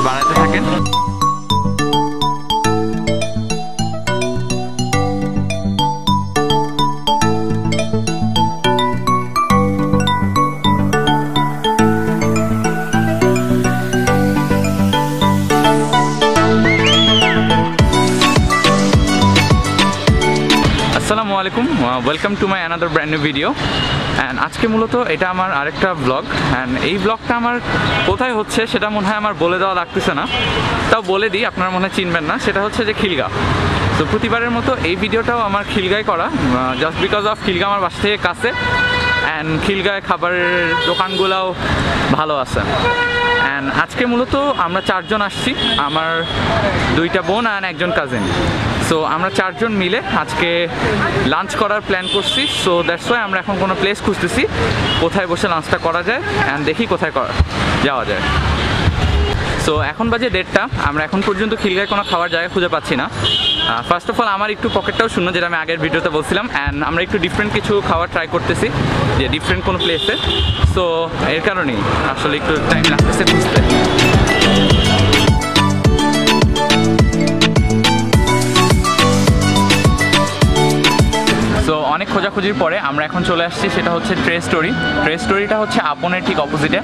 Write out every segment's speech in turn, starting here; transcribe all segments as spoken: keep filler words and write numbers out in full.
বাড়াতে থাকেন। আসসালামু আলাইকুম, welcome to my another brand new video. And আজকে মূলত এটা আমার আরেকটা ব্লগ। অ্যান্ড এই ব্লগটা আমার কোথায় হচ্ছে সেটা মনে হয় আমার বলে দেওয়া লাগতেছে না, তাও বলে দিই, আপনারা মনে হয় চিনবেন না। সেটা হচ্ছে যে খিলগাঁও। তো প্রতিবারের মতো এই ভিডিওটাও আমার খিলগাঁয় করা, জাস্ট বিকজ অফ খিলগাঁও আমার বাসা থেকে কাছে। অ্যান্ড খিলগাঁয় খাবারের দোকানগুলোও ভালো আছে। অ্যান্ড আজকে মূলত আমরা চারজন আসছি, আমার দুইটা বোন আর একজন কাজিন। সো আমরা চারজন মিলে আজকে লাঞ্চ করার প্ল্যান করছি। সো দ্যাটস ওয়াই আমরা এখন কোনো প্লেস খুঁজতেছি কোথায় বসে লাঞ্চটা করা যায়, অ্যান্ড দেখি কোথায় যাওয়া যায়। সো এখন বাজে দেড়টা, আমরা এখন পর্যন্ত খিলগাঁয় কোনো খাওয়ার জায়গা খুঁজে পাচ্ছি না। ফার্স্ট অফ অল আমার একটু পকেটটাও শূন্য, যেটা আমি আগের ভিডিওতে বলছিলাম। অ্যান্ড আমরা একটু ডিফারেন্ট কিছু খাবার ট্রাই করতেছি, যে ডিফারেন্ট কোনো প্লেসে। সো এর কারণেই আসলে একটু টাইম লাগতেছে খুঁজতে। সো অনেক খোঁজাখুঁজির পরে আমরা এখন চলে আসছি, সেটা হচ্ছে ট্রেস্টোরি। ট্রেস্টোরিটা হচ্ছে আপনের ঠিক অপোজিটে।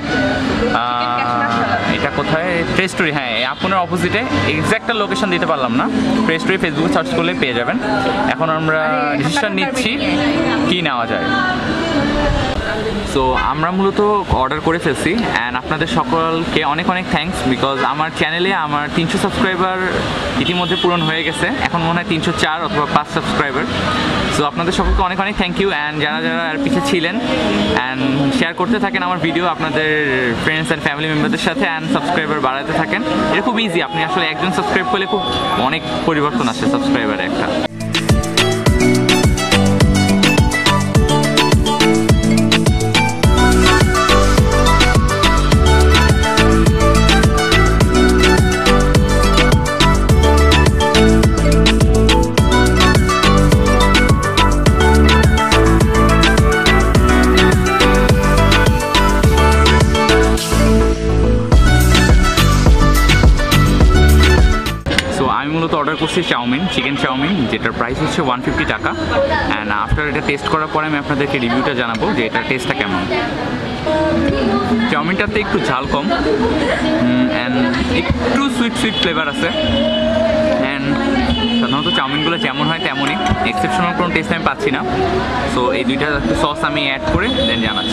এটা কোথায়? ট্রেস্টোরি, হ্যাঁ, আপনের অপোজিটে। এক্স্যাক্ট লোকেশন দিতে পারলাম না, ট্রেস্টোরি ফেসবুকে সার্চ করলে পেয়ে যাবেন। এখন আমরা ডিসিশন নিচ্ছি কি নেওয়া যায়। সো আমরা মূলত অর্ডার করে ফেলছি। অ্যান্ড আপনাদের সকলকে অনেক অনেক থ্যাঙ্কস, বিকজ আমার চ্যানেলে আমার তিনশো সাবস্ক্রাইবার ইতিমধ্যে পূরণ হয়ে গেছে। এখন মনে হয় তিনশো চার অথবা পাঁচ সাবস্ক্রাইবার। সো আপনাদের সকলকে অনেক অনেক থ্যাংক ইউ। অ্যান্ড যারা যারা আর পিছিয়ে ছিলেন, অ্যান্ড শেয়ার করতে থাকেন আমার ভিডিও আপনাদের ফ্রেন্ডস অ্যান্ড ফ্যামিলি মেম্বারদের সাথে, অ্যান্ড সাবস্ক্রাইবার বাড়াতে থাকেন। এটা খুব ইজি, আপনি আসলে একজন সাবস্ক্রাইব করলে খুব অনেক পরিবর্তন আসে সাবস্ক্রাইবারে একটা। মূলত অর্ডার করছি চাউমিন, চিকেন চাউমিন, যেটার প্রাইস হচ্ছে ওয়ান ফিফটি টাকা। অ্যান্ড আফটার এটা টেস্ট করার পরে আমি আপনাদেরকে রিভিউটা জানাবো যে এটার টেস্টটা কেমন। চাউমিনটাতে একটু ঝাল কম, অ্যান্ড একটু সুইট সুইট ফ্লেভার আছে। অ্যান্ড সাধারণত চাউমিনগুলো যেমন হয় তেমনই, এক্সেপশনাল কোনো টেস্ট আমি পাচ্ছি না। সো এই দুইটা সস আমি অ্যাড করে দেন জানাচ্ছি।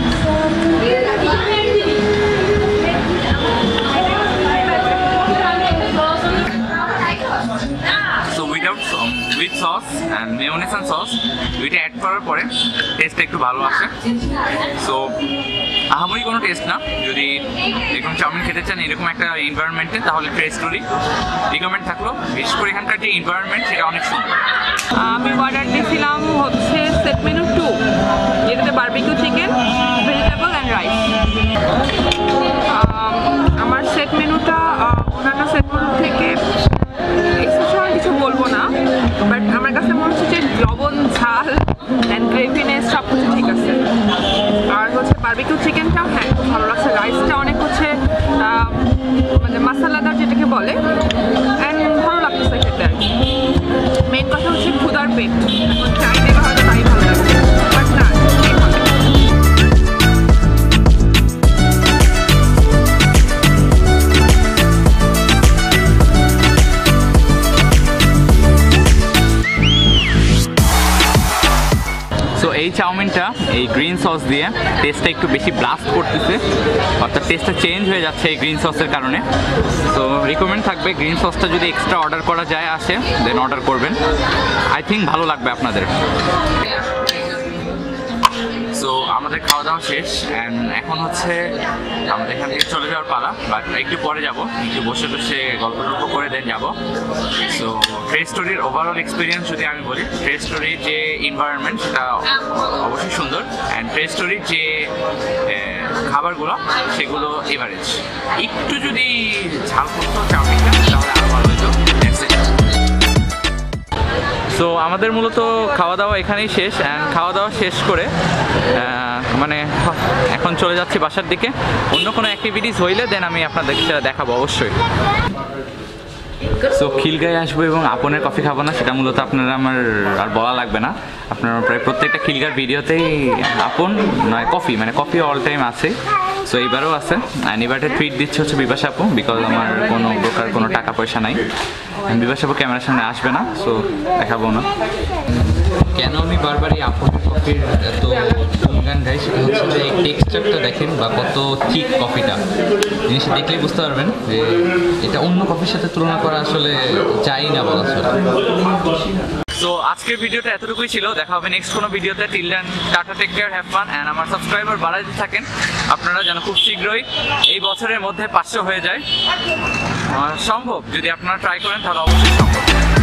With sauce and mayonnaise and sauce দুইটা অ্যাড করার পরে টেস্টটা একটু ভালো আসে। সো আহামরি কোনো টেস্ট না। যদি এরকম চাউমিন খেতে চান এরকম একটা এনভায়রনমেন্টে, তাহলে ট্রেস্টোরি রিকমেন্ড থাকলো। বিশেষ করে এখানকার যে এনভায়রনমেন্ট সেটা অনেক সুন্দর। আমি অর্ডার দিয়েছিলাম হচ্ছে সেট মেনু টু, যেটাতে barbecue chicken, vegetable and rice. আমার সেট মেনুটা অন্যান্য সেট মেনু থেকে এক্সেপশনাল কিছু বলবো না, বাট আমার কাছে মনে হচ্ছে যে লবণ, ঝাল অ্যান্ড গ্রেভিনেস সব কিছু ঠিক আছে। আর হচ্ছে বারবিকিউ চিকেনটাও হ্যাঁ খুব ভালো লাগছে। রাইসটা অনেক হচ্ছে মানে মশলাদার যেটাকে বলে, অ্যান্ড ভালো লাগতেছে খেতে। মেন কথা হচ্ছে ক্ষুধার পেট, এখন চাই দেওয়া হয়তো তাই ভালো লাগছে, বাট না এই চাউমিনটা এই গ্রিন সস দিয়ে টেস্টটা একটু বেশি ব্লাস্ট করতেছে, অর্থাৎ টেস্টটা চেঞ্জ হয়ে যাচ্ছে এই গ্রিন সসের কারণে। তো রিকমেন্ড থাকবে গ্রিন সসটা যদি এক্সট্রা অর্ডার করা যায় আসে, দেন অর্ডার করবেন। আই থিঙ্ক ভালো লাগবে আপনাদের। সো আমাদের খাওয়া দাওয়া শেষ, অ্যান্ড এখন হচ্ছে আমাদের এখান থেকে চলে যাওয়ার পালা। বাট একটু পরে যাব, একটু বসে বসে গল্প টল্প করে দেন যাবো। সো ট্রেস্টোরির ওভারঅল এক্সপিরিয়েন্স যদি আমি বলি, ট্রেস্টোরির যে এনভায়রনমেন্ট সেটা অবশ্যই সুন্দর, অ্যান্ড ট্রেস্টোরির যে খাবারগুলো সেগুলো এভারেজ। একটু যদি ঝাল করতো চাউমিনটা তাহলে আরও ভালো হতো। সো আমাদের মূলত খাওয়া দাওয়া এখানেই শেষ, অ্যান্ড খাওয়া দাওয়া শেষ করে মানে এখন চলে যাচ্ছি বাসার দিকে। অন্য কোনো অ্যাক্টিভিটিস হইলে দেন আমি আপনাদেরকে সেটা দেখাবো অবশ্যই। সো খিলগাঁয়ে আসবো এবং আপনের কফি খাবো না, সেটা মূলত আপনারা আমার আর বলা লাগবে না। আপনারা প্রায় প্রত্যেকটা খিলগাঁর ভিডিওতেই আপন নয় কফি, মানে কফি অল টাইম আছে। সো এইবারও আছে, অ্যান্ড এবারে ট্রিট দিচ্ছে হচ্ছে বিপাশা আপু, বিকজ আমার কোনো প্রকার কোনো টাকা পয়সা নাই। বিপাশা আপু ক্যামেরার সামনে আসবে না, সো দেখাবো না। কেন আমি বারবার এই আপনের কফির এত গুণগান গাই সেটা হচ্ছে যে এই টেক্সচারটা দেখেন বা কত ঠিক কফিটা, জিনিসটা দেখলেই বুঝতে পারবেন যে এটা অন্য কফির সাথে তুলনা করা আসলে চাই না বলা চলে। সো আজকের ভিডিওটা এতটুকুই ছিল, দেখা হবে নেক্সট কোনো ভিডিওতে। Till then tata, take care, have fun, and আমার সাবস্ক্রাইবার বাড়াইতে থাকেন আপনারা যেন খুব শীঘ্রই এই বছরের মধ্যে পাঁচশো হয়ে যায়। সম্ভব, যদি আপনারা ট্রাই করেন তাহলে অবশ্যই সম্ভব।